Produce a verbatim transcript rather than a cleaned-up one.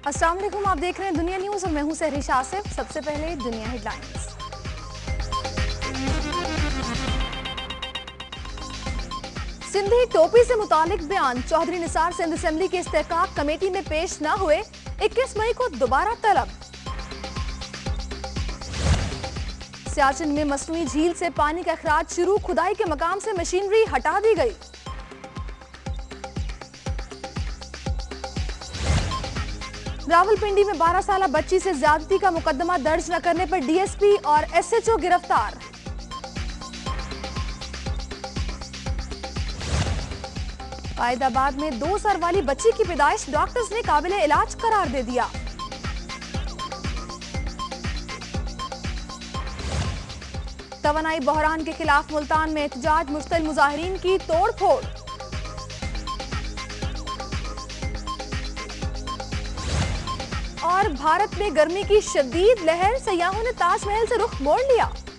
अस्सलाम वालेकुम, आप देख रहे हैं दुनिया न्यूज और मैं हूं सहरिश आसिफ। सबसे पहले दुनिया हेडलाइंस। सिंधी टोपी से मुतालिक बयान, चौधरी निसार सिंध असेंबली की इस्तेहकाक कमेटी में पेश न हुए, इक्कीस मई को दोबारा तलब। सियाचिन में मसनूई झील से पानी का अखराज शुरू, खुदाई के मकाम से मशीनरी हटा दी गई। रावलपिंडी में बारह साल बच्ची से ज्यादती का मुकदमा दर्ज न करने पर डीएसपी और एसएचओ गिरफ्तार। फैजाबाद में दो साल वाली बच्ची की पैदाइश डॉक्टर्स ने काबिले इलाज करार दे दिया। तवानाई बहरान के खिलाफ मुल्तान में एहतजाज, मुश्तिल मुजाहिरीन की तोड़ फोड़। और भारत में गर्मी की शदीद लहर, सयाहों ने ताजमहल से रुख मोड़ लिया।